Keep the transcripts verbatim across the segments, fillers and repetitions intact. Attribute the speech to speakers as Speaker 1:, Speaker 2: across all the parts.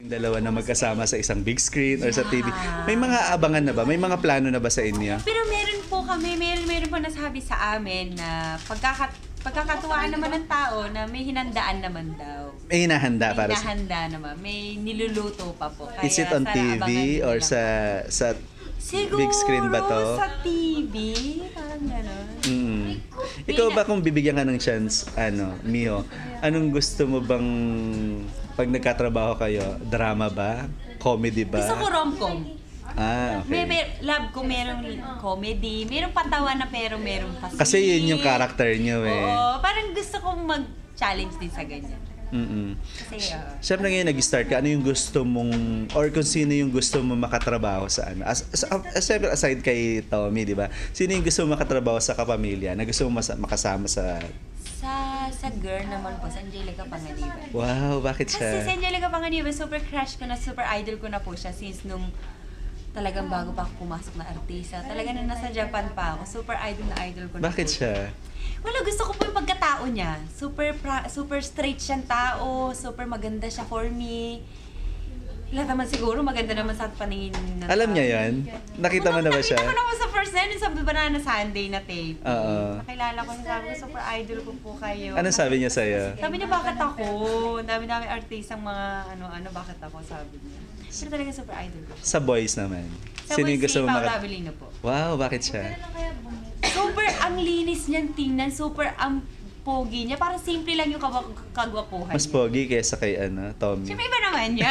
Speaker 1: Dalawa na magkasama sa isang big screen or sa T V. May mga abangan na ba? May mga plano na ba sa inyo?
Speaker 2: Pero meron po kami, meron, meron po nasabi sa amin na pagkakat, pagkakatuwaan naman ng tao na may hinandaan naman daw.
Speaker 1: May hinahanda
Speaker 2: May
Speaker 1: para sa...
Speaker 2: hinahanda naman. May niluluto pa po. Kaya
Speaker 1: Is it on
Speaker 2: sana
Speaker 1: T V
Speaker 2: abangan nyo
Speaker 1: or
Speaker 2: lang
Speaker 1: sa
Speaker 2: po.
Speaker 1: sa
Speaker 2: Siguro
Speaker 1: big screen ba to?
Speaker 2: sa T V. Parang gano'n.
Speaker 1: Mm. Ikaw ba kung bibigyan ka ng chance, ano, Miho, anong gusto mo bang pag nagkatrabaho kayo? Drama ba? Comedy ba?
Speaker 2: Gusto ko rom-com.
Speaker 1: Ah,
Speaker 2: May,
Speaker 1: okay.
Speaker 2: may, love ko merong comedy, merong patawa na pero merong pasingit.
Speaker 1: Kasi yun yung character niyo eh.
Speaker 2: Oo, parang gusto kong mag-challenge din sa ganyan.
Speaker 1: Mm-mm.
Speaker 2: Kasi, uh,
Speaker 1: Siyempre ngayon nag-start ka, ano yung gusto mong, or kung sino yung gusto mo makatrabaho sa ano? As, as, as, siyempre aside kay Tommy, di ba? Sino yung gusto mo makatrabaho sa kapamilya na gusto mo mas, makasama sa...
Speaker 2: sa sa girl naman po, sa Angelica Panganiban.
Speaker 1: Wow, bakit
Speaker 2: Kasi
Speaker 1: siya?
Speaker 2: si Angelica Panganiban, super crush ko na, super idol ko na po siya since nung talagang bago pa ako pumasok na artista. Talaga na nasa Japan pa ako, super idol na idol ko na
Speaker 1: Bakit
Speaker 2: po.
Speaker 1: siya?
Speaker 2: Wala, gusto ko po yung pagkatao niya. Super pra- super straight siyang tao, super maganda siya for me. Lahat naman siguro, maganda naman sa paningin ng
Speaker 1: Alam niya yan? Nakita mo na ba siya?
Speaker 2: Nakita ko naman sa first night, yung sa Banana Sunday na tape.
Speaker 1: Oo.
Speaker 2: Nakilala ko siya, sabi ko, super idol ko po kayo.
Speaker 1: Ano sabi niya sa'yo?
Speaker 2: Sabi niya, bakit ako? Dami-dami artistang mga ano-ano, bakit ako, sabi niya. Pero talaga super idol ko.
Speaker 1: Sa boys naman.
Speaker 2: Sa
Speaker 1: Sino yung
Speaker 2: si
Speaker 1: gusto mo
Speaker 2: Paolo
Speaker 1: maka...
Speaker 2: Avellino po.
Speaker 1: Wow, bakit siya?
Speaker 2: Super ang linis niyang tingnan, super ang pogi niya. Parang simple lang yung kagwa- kagwapuhan
Speaker 1: Mas
Speaker 2: niya.
Speaker 1: pogi kaysa kay ano, Tommy.
Speaker 2: Siyempre iba naman niya.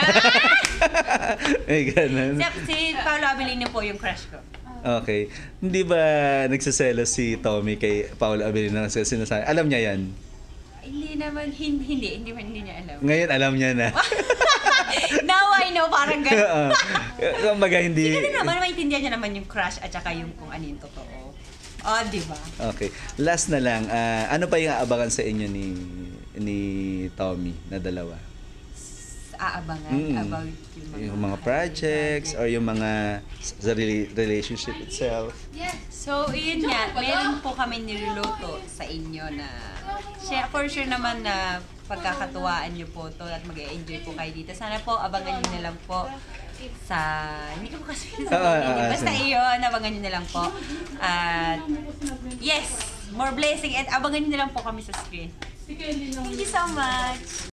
Speaker 1: May ganun.
Speaker 2: si, si Paolo Avellino po yung crush ko.
Speaker 1: Okay. Hindi ba nagsiselos si Tommy kay Paolo Avellino na sinasabi? Alam niya yan?
Speaker 2: Hindi naman, hindi, hindi, hindi, hindi niya alam.
Speaker 1: Ngayon alam niya na.
Speaker 2: Now I know, parang gano'n.
Speaker 1: Kumbaga hindi...
Speaker 2: Siguro naman, maintindihan niya naman yung crush at saka yung kung ano yung totoo. Oh, di ba?
Speaker 1: Okay. Last na lang, ah, ano pa yung aabangan sa inyo ni ni Tommy na dalawa?
Speaker 2: Aabangan
Speaker 1: Mm.
Speaker 2: about yung mga,
Speaker 1: Yung mga projects or yung mga sa rela- relationship itself?
Speaker 2: So, yun nga, meron po kami niluluto sa inyo na siya- for sure naman na pagkakatuwaan nyo po to at mag-enjoy po kayo dito. Sana po, abangan nyo na lang po sa... Hindi ko po kasi
Speaker 1: Ah, ah, ah,
Speaker 2: Basta
Speaker 1: sige.
Speaker 2: iyon, abangan nyo na lang po. At yes, more blessing and abangan nyo na lang po kami sa screen. Thank you so much!